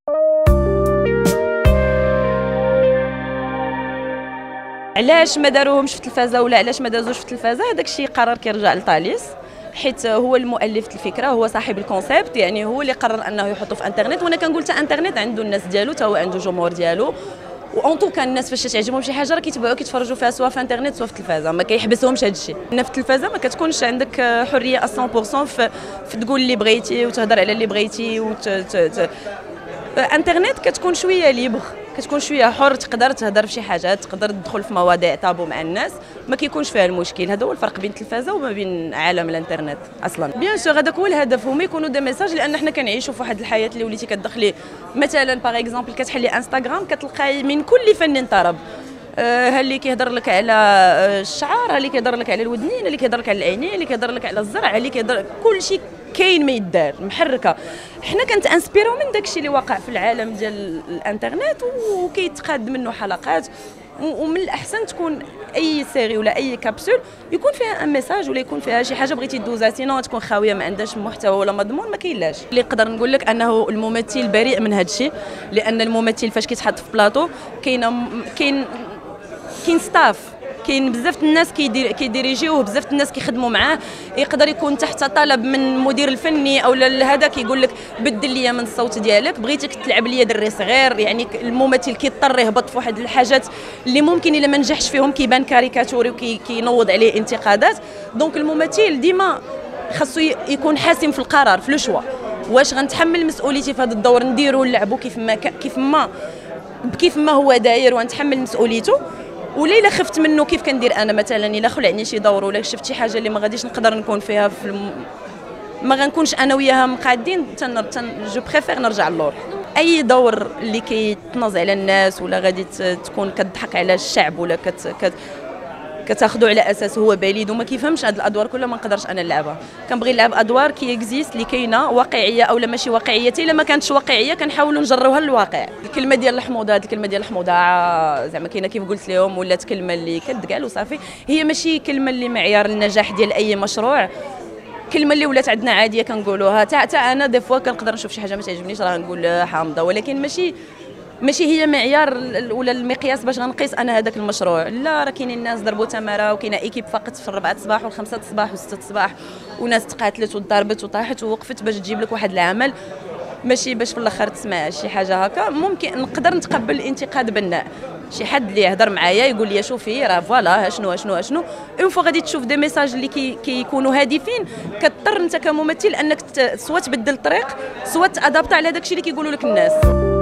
علاش ما داروهمش في التلفازه ولا علاش ما دازوش في التلفازه؟ هذاك الشيء قرار كيرجع لطاليس، حيت هو المؤلف الفكره، هو صاحب الكونسيبت، يعني هو اللي قرر انه يحطه في انترنت. وانا كنقول حتى انترنت عنده الناس ديالو، حتى هو عنده الجمهور ديالو، وان طوكا الناس فاش تعجبهم شي حاجه راه كيتبعوا كيتفرجوا فيها سواء في انترنت سواء في التلفازه، ما كيحبسهمش هذا الشيء. في التلفازه ما كتكونش عندك حريه 100% في تقول اللي بغيتي وتهضر على اللي بغيتي انترنت كتكون شويه ليبر، كتكون شويه حر، تقدر تهضر في شي حاجات، تقدر تدخل في مواضيع طابو مع الناس، ما كيكونش فيها المشكل. هذا هو الفرق بين التلفازه وما بين عالم الانترنت اصلا. بيان سور هذاك هو الهدف، هما يكونوا دي ميساج، لان حنا كنعيشوا في واحد الحياه اللي وليتي كتدخلي مثلا باغ اكزومبل كتحلي انستغرام كتلقاي من كل فن طرب، ها اللي كيهضر لك على الشعر، ها اللي كيهضر لك على الودنين، اللي كيهضر لك على العينين، اللي كيهضر لك على الزرع، اللي كيهضر كل شيء كاين ما يدار محركه. حنا كنتانسبيرو من داكشي اللي واقع في العالم ديال الانترنت وكيتقاد منه حلقات، ومن الاحسن تكون اي سيري ولا اي كابسول يكون فيها ان ميساج ولا يكون فيها شي حاجه بغيتي دوزها، سينو تكون خاويه ما عندهاش محتوى ولا مضمون ما كاينلاش. اللي نقدر نقول لك انه الممثل بريء من هذا الشيء، لان الممثل فاش كيتحط في بلاطو كاين ستاف، كاين بزاف الناس كيديريجيوه، بزاف الناس كيخدموا معاه، يقدر يكون تحت طلب من المدير الفني او هذا كيقول لك بدل لي من الصوت ديالك، بغيتك تلعب لي دري صغير، يعني الممثل كيضطر يهبط في واحد الحاجات اللي ممكن الا ما نجحش فيهم كيبان كاريكاتوري وكينوض عليه انتقادات. دونك الممثل ديما خاصو يكون حاسم في القرار، في لو شوا، واش غنتحمل مسؤوليتي في هذا الدور نديرو نلعبو كيف ما هو داير ونتحمل مسؤوليته، ولا الا خفت منه كيف كندير انا مثلا الا خلعني شي دور ولا شفت شي حاجه اللي ما غاديش نقدر نكون فيها ما غنكونش انا وياها مقادين، جو بريفير نرجع للور. اي دور اللي كيتنظ على الناس ولا غادي تكون كتضحك على الشعب ولا كتاخذوا على اساس هو بليد وما كيفهمش هاد الادوار كلها، ما نقدرش انا نلعبها. كنبغي نلعب ادوار كي اكزيست اللي كاينه واقعيه او لا ماشي واقعيه، الا ما كانتش واقعيه كنحاولوا نجروها للواقع. الكلمه ديال الحموضه، هاد الكلمه ديال الحموضه زعما كاينه كيف قلت لهم، ولات كلمه اللي كتقال وصافي، هي ماشي كلمه اللي معيار النجاح ديال اي مشروع، كلمه اللي ولات عندنا عاديه كنقولوها. تا انا دي فوا كنقدر نشوف شي حاجه ما تعجبنيش راه نقول حامضه، ولكن ماشي هي معيار ولا المقياس باش غنقيس انا هذاك المشروع. لا، راه كاينين الناس ضربوا تماره، وكاينه ايكيب فقط في 4 الصباح و5 الصباح و6 الصباح، وناس تقاتلت وضربت وطاحت ووقفت باش تجيب لك واحد العمل، ماشي باش في الاخر تسمع شي حاجه هكا. ممكن نقدر نتقبل الانتقاد بناء، شي حد اللي يهضر معايا يقول لي شوفي راه فوالا شنو اون فوا غادي تشوف دي ميساج اللي كيكونوا هادفين، كتضطر انت كممثل انك سواء تبدل الطريق سواء تادابط على داكشي اللي كيقولوا لك الناس.